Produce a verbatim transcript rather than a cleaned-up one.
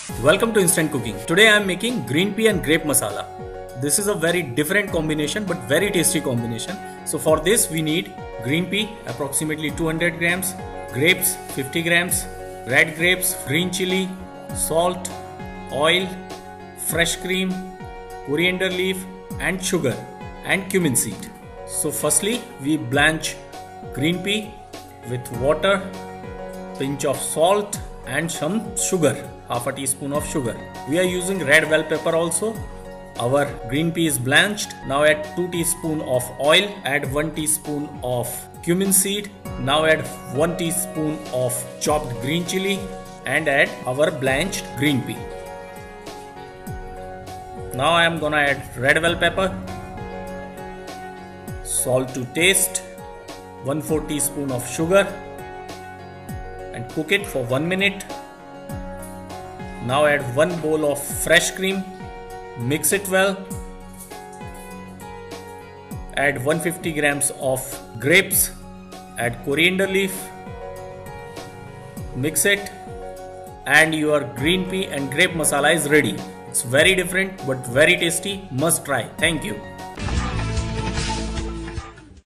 Welcome to Instant Cooking. Today I am making green pea and grape masala. This is a very different combination but very tasty combination. So for this we need green pea approximately two hundred grams, grapes fifty grams, red grapes, green chili, salt, oil, fresh cream, coriander leaf and sugar and cumin seed. So firstly we blanch green pea with water, pinch of salt and some sugar, half a teaspoon of sugar. We are using red bell pepper also. Our green pea is blanched. Now add two teaspoons of oil, add one teaspoon of cumin seed. Now add one teaspoon of chopped green chili and add our blanched green pea. Now I am gonna add red bell pepper, salt to taste, one fourth teaspoon of sugar and cook it for one minute. Now add one bowl of fresh cream, mix it well. Add one hundred fifty grams of grapes, add coriander leaf, mix it, and your green pea and grape masala is ready. It's very different but very tasty. Must try. Thank you.